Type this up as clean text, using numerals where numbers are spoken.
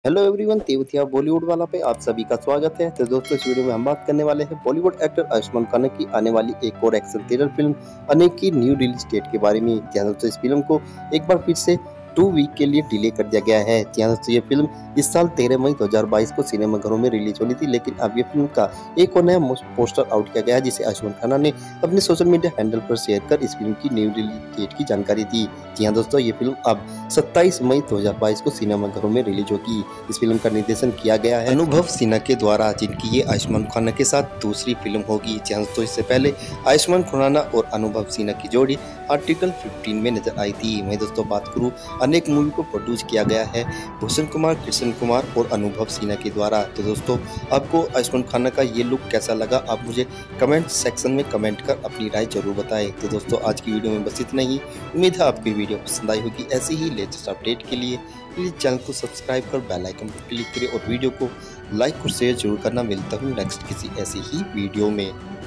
Hello everyone, Tewatia Bollywood वाला पे आप सभी का स्वागत है। तो दोस्तों, इस वीडियो में हम बात करने वाले हैं बॉलीवुड एक्टर आयुष्मान खुराना की आने वाली एक और एक्शन थ्रिलर फिल्म अनेक की न्यू रिलीज डेट के बारे में। जी हाँ दोस्तों, इस फिल्म को एक बार फिर से 2 वीक के लिए डिले कर दिया गया है। जी हाँ दोस्तों, ये फिल्म इस साल 13 मई 2022 को सिनेमाघरों में रिलीज होनी थी, लेकिन अब ये फिल्म का एक और नया पोस्टर आउट किया गया है, जिसे आयुष्मान खुराना ने अपने सोशल मीडिया हैंडल पर शेयर कर इस फिल्म की न्यू रिलीज डेट की जानकारी दी। जी हाँ दोस्तों, ये फिल्म अब 27 मई 2022 को सिनेमाघरों में रिलीज होगी। इस फिल्म का निर्देशन किया गया है अनुभव सिन्हा के द्वारा, जिनकी ये आयुष्मान खुराना के साथ दूसरी फिल्म होगी। जी हाँ दोस्तों, इससे पहले आयुष्मान खुराना और अनुभव सिन्हा की जोड़ी आर्टिकल 15 में नजर आई थी। मैं दोस्तों बात करूँ, अनेक मूवी को प्रोड्यूस किया गया है भूषण कुमार, कृष्ण कुमार और अनुभव सिन्हा के द्वारा। तो दोस्तों, आपको आयुष्मान खुराना का ये लुक कैसा लगा, आप मुझे कमेंट सेक्शन में कमेंट कर अपनी राय जरूर बताएं। तो दोस्तों, आज की वीडियो में बस इतना ही। उम्मीद है आपको वीडियो पसंद आई होगी। ऐसी ही लेटेस्ट अपडेट के लिए प्लीज चैनल को सब्सक्राइब कर बेल आइकन पर क्लिक करें और वीडियो को लाइक और शेयर जरूर करना। मिलता हूँ नेक्स्ट किसी ऐसी ही वीडियो में।